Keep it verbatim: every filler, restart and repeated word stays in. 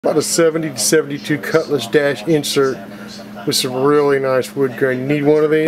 About a seventy to seventy-two Cutlass Dash insert with some really nice wood grain. You need one of these?